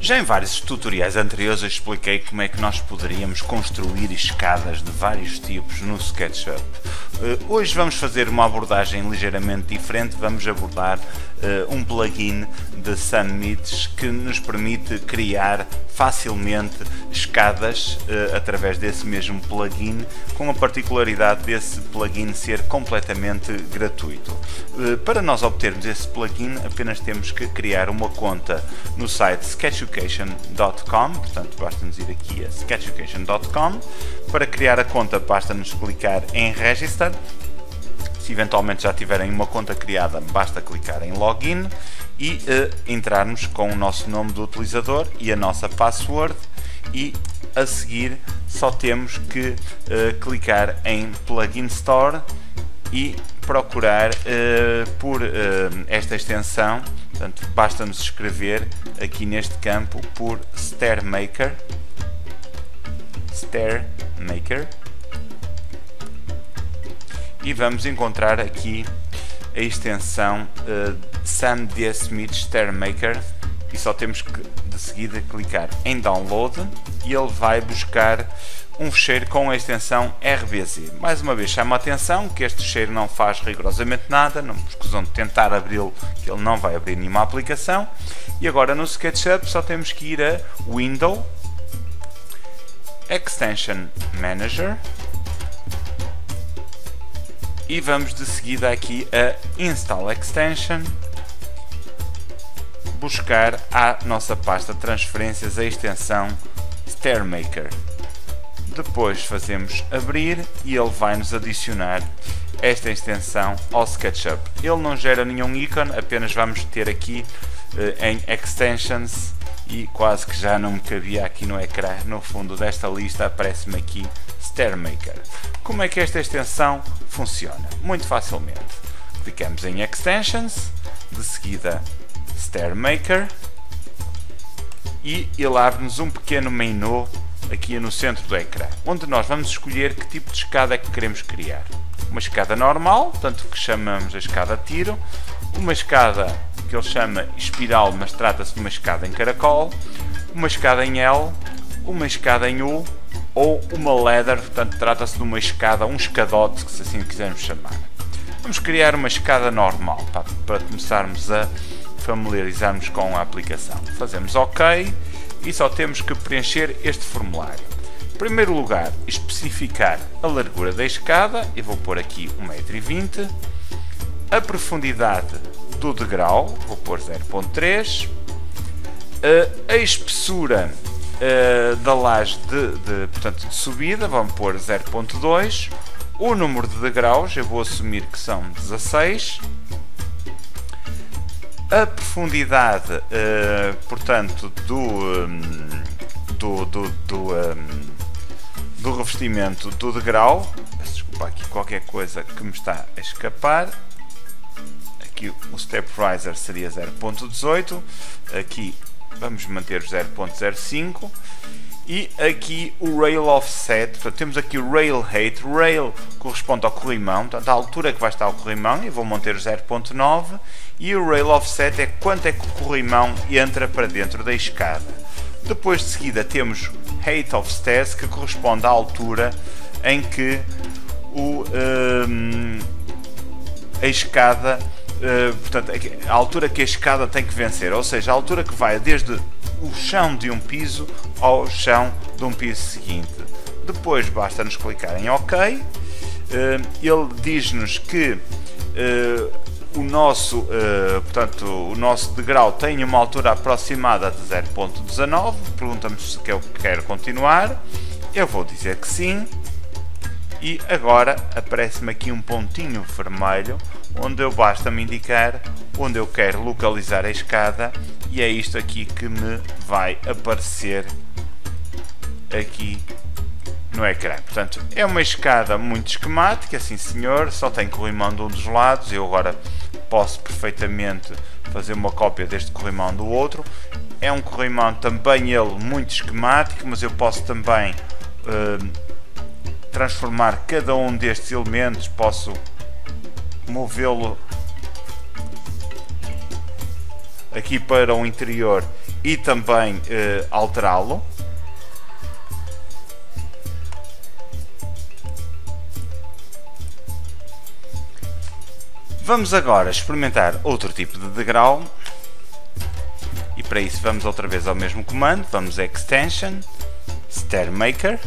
Já em vários tutoriais anteriores eu expliquei como é que nós poderíamos construir escadas de vários tipos no SketchUp. Hoje vamos fazer uma abordagem ligeiramente diferente, vamos abordar um plugin de Sunmeet que nos permite criar facilmente escadas através desse mesmo plugin, com a particularidade desse plugin ser completamente gratuito. Para nós obtermos esse plugin apenas temos que criar uma conta no site sketchucation.com, portanto basta-nos ir aqui a sketchucation.com. Para criar a conta basta-nos clicar em Register. Se eventualmente já tiverem uma conta criada, basta clicar em Login e entrarmos com o nosso nome do utilizador e a nossa password, e a seguir só temos que clicar em Plugin Store e procurar por esta extensão. Portanto, basta-nos escrever aqui neste campo por StairMaker, e vamos encontrar aqui a extensão Sam D. Smith StairMaker, e só temos que de seguida clicar em Download e ele vai buscar um fecheiro com a extensão RBZ. Mais uma vez chama a atenção que este fecheiro não faz rigorosamente nada, não escusam de tentar abri-lo, que ele não vai abrir nenhuma aplicação. E agora no SketchUp só temos que ir a Window, Extension Manager, e vamos de seguida aqui a Install Extension, buscar a nossa pasta de transferências a extensão StairMaker. Depois fazemos abrir e ele vai nos adicionar esta extensão ao SketchUp. Ele não gera nenhum ícone, apenas vamos ter aqui em Extensions, e quase que já não me cabia aqui no ecrã, no fundo desta lista aparece-me aqui StairMaker. Como é que esta extensão funciona? Muito facilmente. Clicamos em Extensions, de seguida StairMaker, e ele abre-nos um pequeno menu aqui no centro do ecrã, onde nós vamos escolher que tipo de escada é que queremos criar. Uma escada normal, portanto que chamamos a escada a tiro, uma escada que ele chama espiral, mas trata-se de uma escada em caracol, uma escada em L, uma escada em U, ou uma ladder, portanto trata-se de uma escada, um escadote, se assim quisermos chamar. Vamos criar uma escada normal, para começarmos a familiarizarmos com a aplicação. Fazemos OK e só temos que preencher este formulário. Em primeiro lugar, especificar a largura da escada, eu vou pôr aqui 1,20 m, a profundidade do degrau, vou pôr 0,3, a espessura da laje portanto, de subida, vamos pôr 0,2, o número de degraus, eu vou assumir que são 16, a profundidade, portanto, do revestimento do degrau. Peço desculpa aqui qualquer coisa que me está a escapar. Aqui o Step Riser seria 0,18, aqui vamos manter 0,05, e aqui o Rail Offset, portanto temos aqui o Rail Height. Rail corresponde ao corrimão, portanto a altura que vai estar o corrimão, e vou manter 0,9, e o Rail Offset é quanto é que o corrimão entra para dentro da escada. Depois de seguida temos Height of Stairs, que corresponde à altura em que a escada, portanto a altura que a escada tem que vencer, ou seja, a altura que vai desde o chão de um piso ao chão de um piso seguinte. Depois basta-nos clicar em OK. Ele diz-nos que o nosso degrau tem uma altura aproximada de 0,19, pergunta-me se eu quero continuar, eu vou dizer que sim, e agora aparece-me aqui um pontinho vermelho, onde eu basta-me indicar onde eu quero localizar a escada, e é isto aqui que me vai aparecer aqui no ecrã. Portanto, é uma escada muito esquemática, sim senhor, só tem corrimão de um dos lados. Eu agora posso perfeitamente fazer uma cópia deste corrimão do outro. É um corrimão também ele muito esquemático, mas eu posso também transformar cada um destes elementos, posso movê-lo aqui para o interior e também alterá-lo. Vamos agora experimentar outro tipo de degrau e para isso vamos outra vez ao mesmo comando, vamos a Extension, StairMaker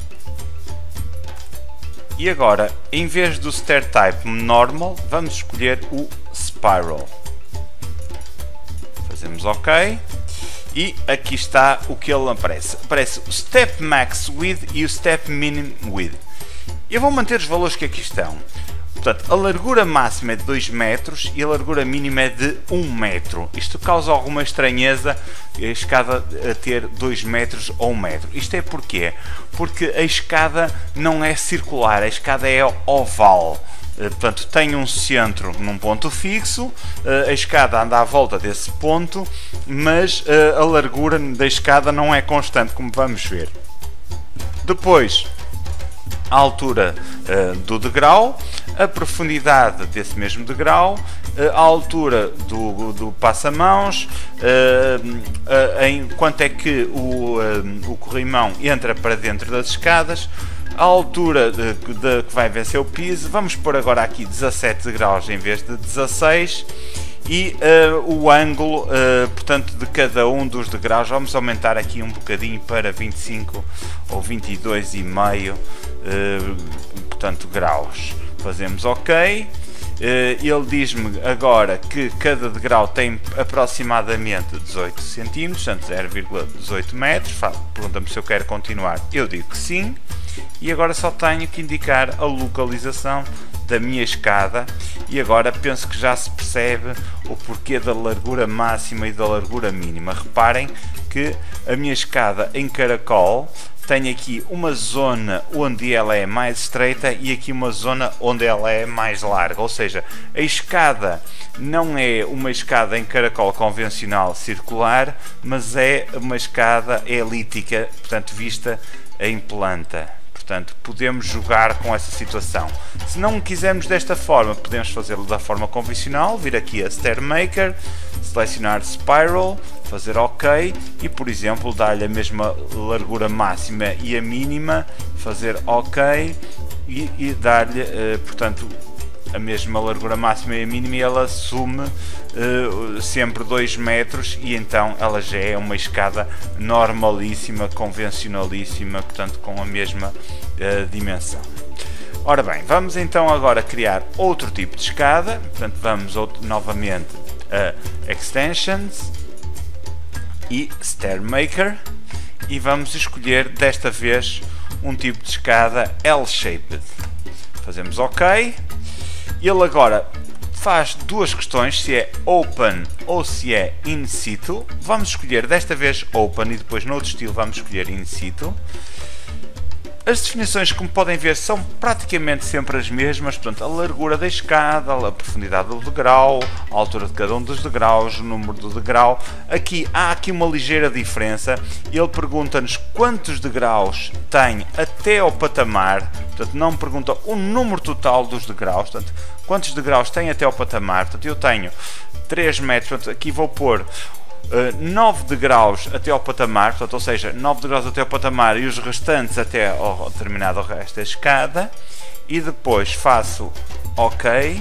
e agora em vez do Stair Type Normal vamos escolher o Spiral. Fazemos OK e aqui está o que ele aparece o Step Max Width e o Step Minimum Width. Eu vou manter os valores que aqui estão. Portanto, a largura máxima é de 2 metros e a largura mínima é de 1 metro. Isto causa alguma estranheza, a escada a ter 2 metros ou 1 metro. Isto é porquê? Porque a escada não é circular, a escada é oval. Portanto, tem um centro num ponto fixo, a escada anda à volta desse ponto, mas a largura da escada não é constante, como vamos ver. Depois, a altura do degrau, a profundidade desse mesmo degrau, a altura do passamãos, em quanto é que o corrimão entra para dentro das escadas, a altura que vai vencer o piso. Vamos pôr agora aqui 17 graus em vez de 16 e o ângulo, portanto, de cada um dos degraus vamos aumentar aqui um bocadinho para 25 ou 22,5 portanto, graus. Fazemos OK. Ele diz-me agora que cada degrau tem aproximadamente 18 cm, portanto 0,18 metros. Pergunta-me se eu quero continuar, eu digo que sim. E agora só tenho que indicar a localização da minha escada e agora penso que já se percebe o porquê da largura máxima e da largura mínima. Reparem que a minha escada em caracol tem aqui uma zona onde ela é mais estreita e aqui uma zona onde ela é mais larga, ou seja, a escada não é uma escada em caracol convencional circular, mas é uma escada elíptica, portanto vista em planta. Portanto, podemos jogar com essa situação. Se não quisermos desta forma, podemos fazê-lo da forma convencional, vir aqui a StairMaker, selecionar Spiral, fazer OK e, por exemplo, dar-lhe a mesma largura máxima e a mínima, fazer OK e dar-lhe, portanto, a mesma largura máxima e a mínima e ela assume sempre 2 metros e então ela já é uma escada normalíssima, convencionalíssima, portanto com a mesma dimensão. Ora bem, vamos então agora criar outro tipo de escada, portanto vamos novamente a Extensions e StairMaker e vamos escolher desta vez um tipo de escada L-shaped. Fazemos OK. Ele agora faz duas questões, se é Open ou se é In Situ. Vamos escolher desta vez Open e depois no outro estilo vamos escolher In Situ. As definições, como podem ver, são praticamente sempre as mesmas, portanto, a largura da escada, a profundidade do degrau, a altura de cada um dos degraus, o número do degrau. Há aqui uma ligeira diferença. Ele pergunta-nos quantos degraus tem até ao patamar, portanto, não me pergunta o número total dos degraus, portanto, quantos degraus tem até ao patamar. Portanto, eu tenho 3 metros, portanto, aqui vou pôr 9 degraus até ao patamar, portanto, ou seja, 9 degraus até ao patamar e os restantes até ao terminado resto da escada, e depois faço OK.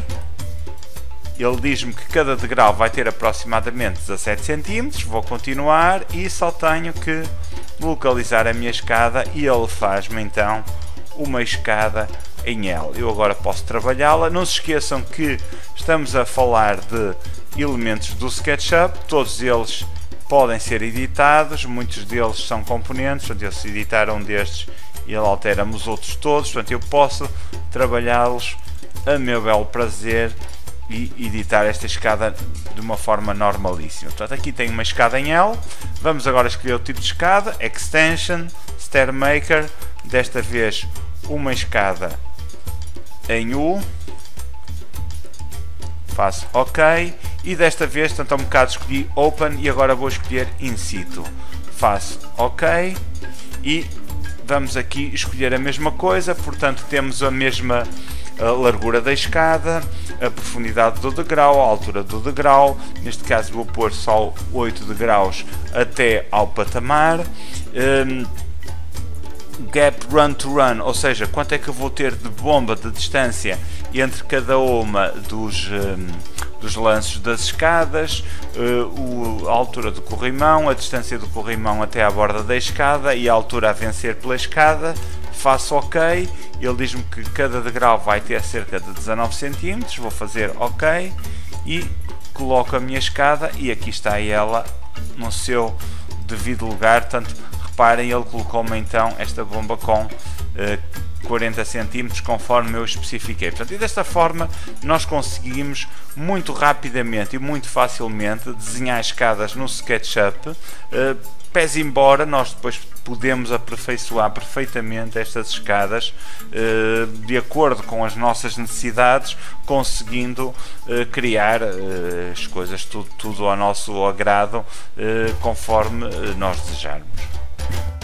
Ele diz-me que cada degrau vai ter aproximadamente 17 cm, vou continuar e só tenho que localizar a minha escada e ele faz-me então uma escada em L. Eu agora posso trabalhá-la. Não se esqueçam que estamos a falar de elementos do SketchUp, todos eles podem ser editados, muitos deles são componentes, portanto, se editar um destes ele altera-me os outros todos, portanto eu posso trabalhá-los a meu belo prazer e editar esta escada de uma forma normalíssima. Portanto, aqui tem uma escada em L. Vamos agora escolher o tipo de escada, Extension, StairMaker, desta vez uma escada em U, faço OK e desta vez, tanto há um bocado escolhi Open e agora vou escolher In Situ, faço OK e vamos aqui escolher a mesma coisa, portanto temos a mesma largura da escada, a profundidade do degrau, a altura do degrau, neste caso vou pôr só 8 degraus até ao patamar. Gap run to run, ou seja, quanto é que eu vou ter de bomba de distância entre cada uma dos lances das escadas, a altura do corrimão, a distância do corrimão até à borda da escada e a altura a vencer pela escada. Faço OK, ele diz-me que cada degrau vai ter cerca de 19 cm, vou fazer OK e coloco a minha escada e aqui está ela no seu devido lugar. Portanto, reparem, ele colocou-me então esta bomba com 40 cm conforme eu especifiquei. Portanto, e desta forma nós conseguimos muito rapidamente e muito facilmente desenhar escadas no SketchUp, pese embora nós depois podemos aperfeiçoar perfeitamente estas escadas de acordo com as nossas necessidades, conseguindo criar as coisas tudo ao nosso agrado conforme nós desejarmos.